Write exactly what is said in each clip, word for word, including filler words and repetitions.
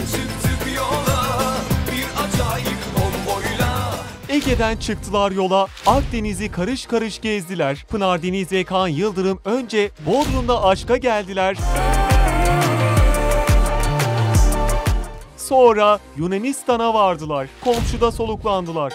çıktık yola bir acayip konvoyla. Ege'den çıktılar yola, Akdeniz'i karış karış gezdiler. Pınar Deniz ve Kaan Yıldırım önce Bodrum'da aşka geldiler. Sonra Yunanistan'a vardılar. Komşuda soluklandılar.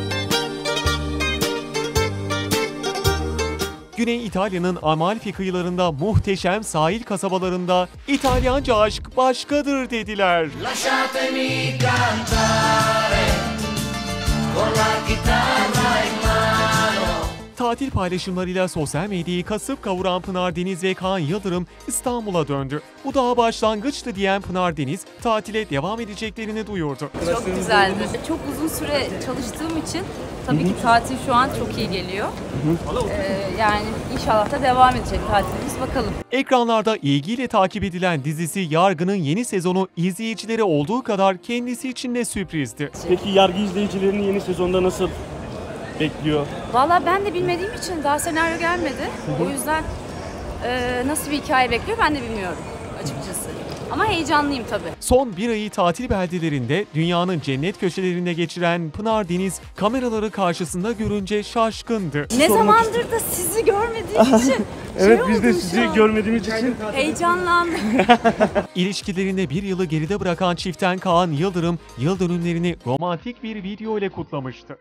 Güney İtalya'nın Amalfi kıyılarında muhteşem sahil kasabalarında İtalyanca aşk başkadır dediler. Lasciatemi cantare con la chitarra in mano. Tatil paylaşımlarıyla sosyal medyayı kasıp kavuran Pınar Deniz ve Kaan Yıldırım İstanbul'a döndü. Bu daha başlangıçtı diyen Pınar Deniz, tatile devam edeceklerini duyurdu. Çok güzeldi. Çok uzun süre çalıştığım için tabii ki tatil şu an çok iyi geliyor. Ee, yani inşallah da devam edecek tatilimiz, bakalım. Ekranlarda ilgiyle takip edilen dizisi Yargı'nın yeni sezonu izleyicilere olduğu kadar kendisi için de sürprizdi. Peki Yargı izleyicilerini yeni sezonda nasıl bekliyor? Valla ben de bilmediğim için daha senaryo gelmedi. O yüzden e, nasıl bir hikaye bekliyor ben de bilmiyorum açıkçası. Ama heyecanlıyım tabii. Son bir ayı tatil beldelerinde dünyanın cennet köşelerinde geçiren Pınar Deniz kameraları karşısında görünce şaşkındı. Ne zamandır da sizi görmediğim için Evet şey biz de oldum sizi şu an. görmediğimiz için Heyecanlandım. İlişkilerinde bir yılı geride bırakan çiften Kaan Yıldırım yıl dönümlerini romantik bir video ile kutlamıştı.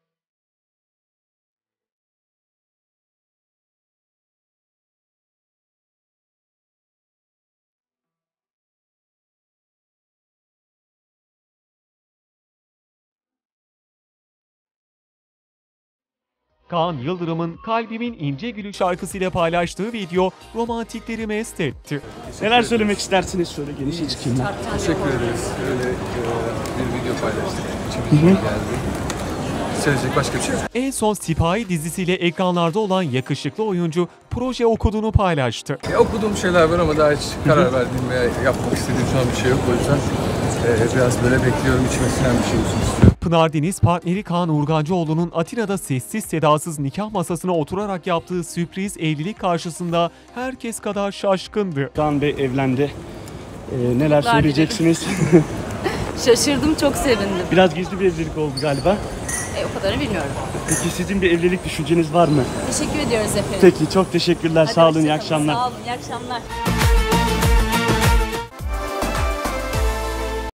Kaan Yıldırım'ın Kalbimin İnce Gülü şarkısıyla paylaştığı video romantikleri mest etti. neler söylemek istersiniz? Şöyle genişe çıkayım ben. Teşekkür ederiz. Öyle e, bir video paylaştık. İçimizden geldi. Söyleyecek başka bir şey yok. En son Sipahi dizisiyle ekranlarda olan yakışıklı oyuncu proje okuduğunu paylaştı. E, okuduğum şeyler var ama daha hiç karar verdiğim veya yapmak istediğim şu an bir şey yok. O yüzden e, biraz böyle bekliyorum. İçime sinen bir şey olsun istiyorum. Pınar Deniz partneri Kaan Urgancıoğlu'nun Atina'da sessiz sedasız nikah masasına oturarak yaptığı sürpriz evlilik karşısında herkes kadar şaşkındı. Kaan Bey evlendi. Ee, neler söyleyeceksiniz? Şaşırdım, çok sevindim. Biraz gizli bir evlilik oldu galiba. E, o kadarını bilmiyorum. Peki sizin bir evlilik düşünceniz var mı? Teşekkür ediyoruz efendim. Peki çok teşekkürler. Hadi Sağ olun. hoşça İyi kalın. akşamlar. Sağ olun, iyi akşamlar.